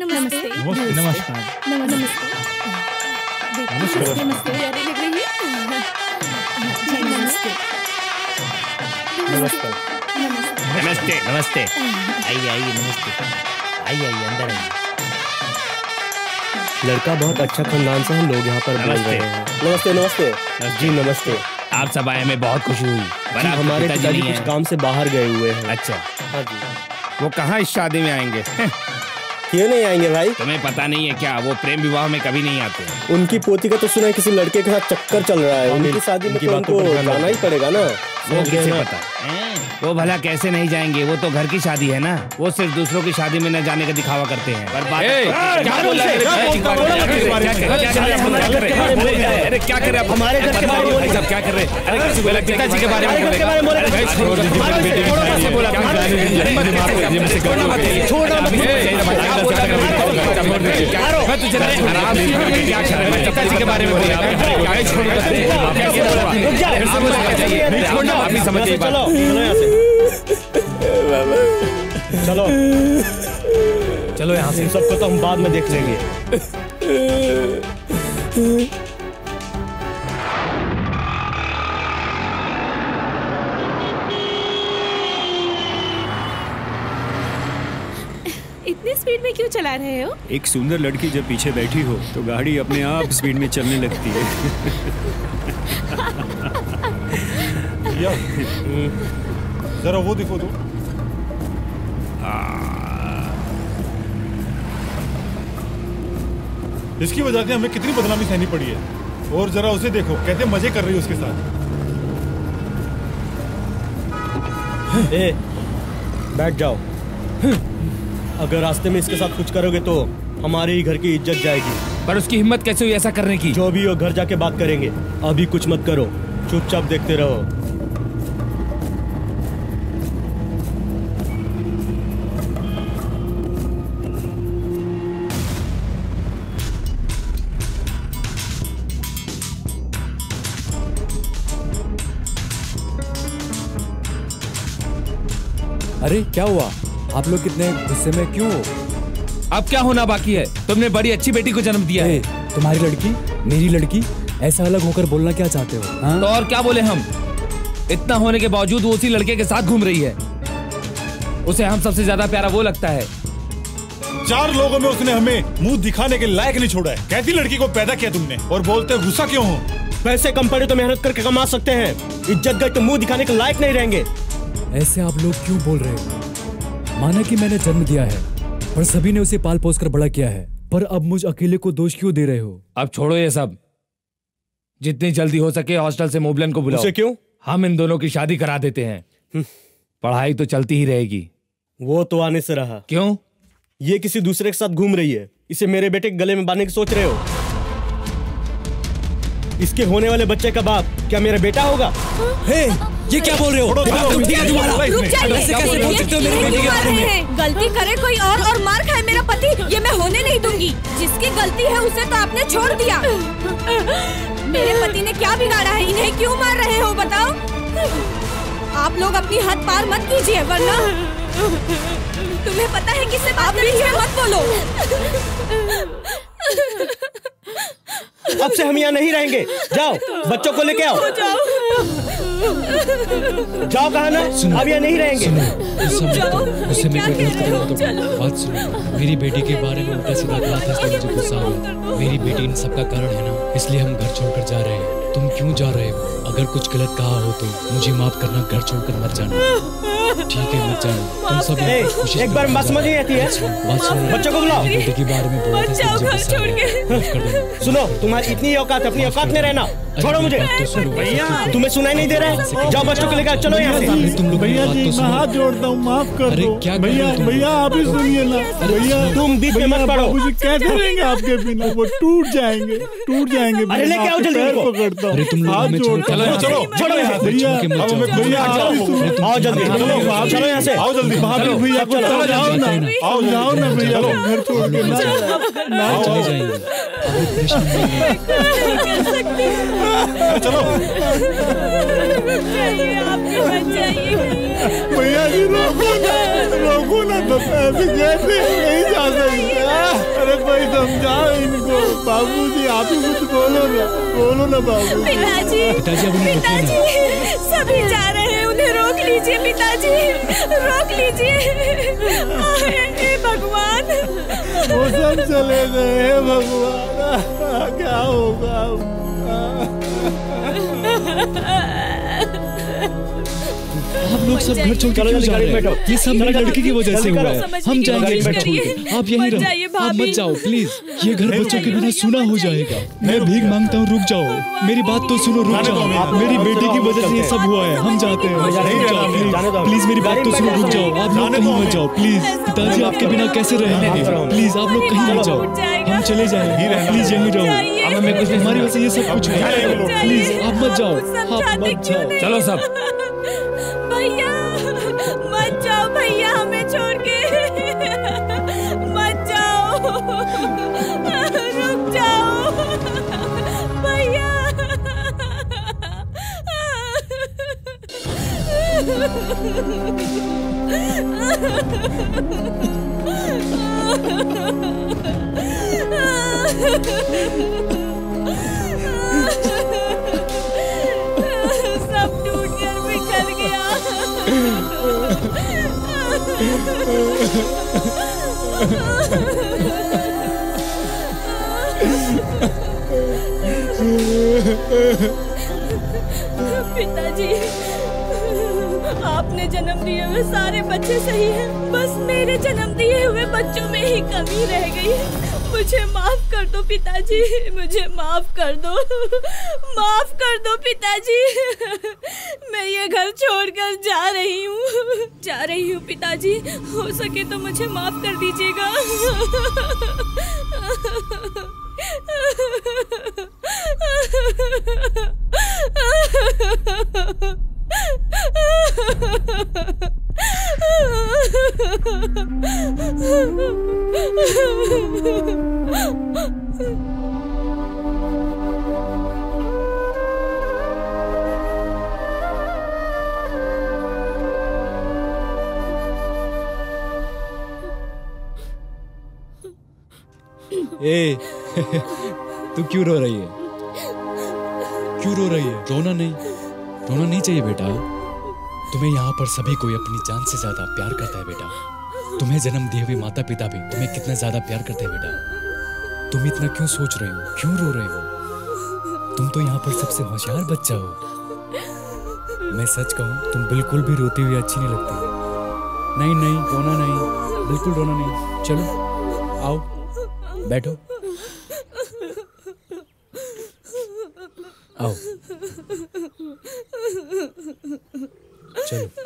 नमस्ते। नमस्कार। नमस्ते। नमस्ते। प्यारी लग रही है। नमस्ते। नमस्कार। नमस्ते नमस्ते। आइए आइए नमस्ते। आइए आइए अंदर आइए। लड़का बहुत अच्छा खानदान से हम लोग यहाँ पर बोल रहे हैं। नमस्ते नमस्ते जी नमस्ते। आप सब आए हमें बहुत खुशी हुई। पर आपके हमारे पिताजी पिताजी कुछ काम से बाहर गए हुए हैं। अच्छा, हाँ जी। वो कहाँ इस शादी में आएंगे? क्यों नहीं आएंगे भाई? तुम्हें पता नहीं है क्या, वो प्रेम विवाह में कभी नहीं आते। उनकी पोती का तो सुना है किसी लड़के के साथ चक्कर चल रहा है। उनकी शादी में तो उनको जाना ही पड़ेगा ना। वो किसे पता है? वो भला कैसे नहीं जाएंगे, वो तो घर की शादी है ना। वो सिर्फ दूसरों की शादी में न जाने का दिखावा करते हैं। पर बात क्या बोल रहे हैं? अरे क्या कर रहे हैं? हमारे घर के बारे में क्या कर रहे हैं? अरे किसी बोला पिताजी के बारे में चलो चलो यहाँ से। सबको तो हम बाद में देख लेंगे। इतनी स्पीड में क्यों चला रहे हो? एक सुंदर लड़की जब पीछे बैठी हो तो गाड़ी अपने आप स्पीड में चलने लगती है। जरा वो देखो तो। इसकी वजह से हमें कितनी बदनामी सहनी पड़ी है। और जरा उसे देखो कैसे मजे कर रही है उसके साथ। ए, बैठ जाओ। अगर रास्ते में इसके साथ कुछ करोगे तो हमारे ही घर की इज्जत जाएगी। पर उसकी हिम्मत कैसे हुई ऐसा करने की? जो भी हो घर जाके बात करेंगे। अभी कुछ मत करो, चुपचाप देखते रहो। अरे क्या हुआ? आप लोग कितने गुस्से में क्यों हो? अब क्या होना बाकी है? तुमने बड़ी अच्छी बेटी को जन्म दिया है। तुम्हारी लड़की मेरी लड़की, ऐसा अलग होकर बोलना क्या चाहते हो? तो और क्या बोले हम? इतना होने के बावजूद वो उसी लड़के के साथ घूम रही है। उसे हम सबसे ज्यादा प्यारा वो लगता है। 4 लोगों में उसने हमें मुंह दिखाने के लायक नहीं छोड़ा है। कैसी लड़की को पैदा किया तुमने? और बोलते गुस्सा क्यों हो? पैसे कम पड़े तो मेहनत करके कमा सकते हैं। इज्जत गई तो मुंह दिखाने के लायक नहीं रहेंगे। ऐसे आप लोग क्यों बोल रहे हो? माना कि मैंने जन्म दिया है, पर सभी ने उसे पाल पोस कर बड़ा किया है। पर अब मुझ अकेले को दोष क्यों दे रहे हो? अब छोड़ो ये सब। जितनी जल्दी हो सके हॉस्टल से मोबलन को बुलाओ। उसे क्यों? हम इन दोनों की शादी करा देते हैं। पढ़ाई तो चलती ही रहेगी। वो तो आने से रहा। क्यों? ये किसी दूसरे के साथ घूम रही है। इसे मेरे बेटे के गले में बांधने की सोच रहे हो? इसके होने वाले बच्चे का बाप क्या मेरा बेटा होगा? हे, ये क्या बोल रहे हो? गलती करे कोई और मार खाए मेरा पति, ये मैं होने नहीं दूंगी। जिसकी गलती है उसे तो आपने छोड़ दिया। मेरे पति ने क्या बिगाड़ा है? इन्हें क्यों मार रहे हो बताओ? आप लोग अपनी हद पार मत कीजिए, वरना तुम्हें पता है किसे आप बीच में मत बोलो। अब से हम यहाँ नहीं रहेंगे। जाओ, बच्चों को लेके आओ। जाओ कहा ना, अब यहाँ नहीं रहेंगे। उससे मैं कोई गलत करूँगा तो बात सुनो। मेरी बेटी के बारे में उल्टा सीधा कहा था, इसलिए मुझे गुस्सा हुआ। मेरी बेटी इन सब का कारण है ना, इसलिए हम घर छोड़कर जा रहे हैं। तुम क्यों जा रहे हो? अगर कुछ गलत कहा हो तो मुझे माफ करना, घर छोड़कर मत जाना। ठीक है, मत जाना। तुम सब एक बार बात समझ नहीं आती है? बात सुनो। बच्चों को बुलाओ। बेटे के बारे में बोला था, इसलिए मुझे गुस्सा हुआ। सुनो, तुम्हारी इतनी औकात, अपनी औकात में रहना। छोड़ो मुझे। भैया तुम्हें सुनाई नहीं दे रहा है? जाओ बच्चों को लेकर चलो यहाँ से। तुम लोग भैया जी मैं हाथ जोड़ता हूँ, माफ कर दो। भैया आप ही सुनिए ना। भैया तुम बीच में मत पड़ो। मुझे कैसे रहेंगे आपके बिना? वो टूट जाएंगे। अरे लेके आओ जल्दी उनको। पकड़ता हूँ, अरे तुम लोग हाथ हमें जोड़ता हूँ। चलो छोड़ो यहाँ से। भैया भैया आओ जल्दी, चलो यहाँ से। आओ जल्दी। भैया चलो जाओ ना, आओ जाओ ना भैया, घर छोड़ के ना चले जाएंगे। चलो भैया जी। रोको ना तो ऐसे कैसे नहीं जा सकते। अरे कोई समझाओ इनको। बाबूजी आप ही कुछ बोलो ना बाबू। पिताजी पिताजी सभी जा रहे हैं, उन्हें रोक लीजिए पिताजी, रोक लीजिए। हे भगवान, वो सब चले गए भगवान, क्या होगा। आप लोग सब घर छोड़ के क्यों जा रहे हैं? ये सब मेरी लड़की की वजह से हुआ है। हम जाएंगे एक मिनट छोड़ के। आप यहीं रहो, आप मत जाओ प्लीज। ये घर बच्चों के बिना सुना हो जाएगा। मैं भीख मांगता हूँ, रुक जाओ। मेरी बात तो सुनो, रुक जाओ। मेरी बेटी की वजह से ये सब हुआ है। हम जाते हैं, रुक जाओ प्लीज। मेरी बात तो सुनो, रुक जाओ। आप लोग कहीं मत जाओ प्लीज। पिताजी आपके बिना कैसे रहेंगे? प्लीज आप लोग कहीं मत जाओ, हम चले जाएंगे। प्लीज यहीं रहो। हमारी वजह से ये सब कुछ हुआ है। प्लीज आप मत जाओ, आप मत जाओ। चलो सब। भैया मत जाओ, भैया हमें छोड़ के मत जाओ, रुक जाओ भैया। सब टूट कर बिखर गया। पिताजी आपने जन्म दिए हुए सारे बच्चे सही हैं, बस मेरे जन्म दिए हुए बच्चों में ही कमी रह गई है। मुझे माफ कर दो पिताजी, मुझे माफ कर दो, माफ कर दो पिताजी। मैं ये घर छोड़कर जा रही हूँ पिताजी। हो सके तो मुझे माफ कर दीजिएगा। ए, तू क्यों रो रही है? क्यों रो रही है? रोना नहीं चाहिए बेटा। तुम्हें यहाँ पर सभी कोई अपनी जान से ज्यादा प्यार करता है बेटा। तुम्हें जन्म दिए हुए माता पिता भी तुम्हें कितना ज्यादा प्यार करते हैं बेटा। तुम इतना क्यों सोच रही हो, क्यों रो रही हो? तुम तो यहाँ पर सबसे होशियार बच्चा हो। मैं सच कहूँ, तुम बिल्कुल भी रोती हुई अच्छी नहीं लगती। नहीं, रोना नहीं, बिल्कुल रोना नहीं। चलो आओ, बैठो, आओ, चलो।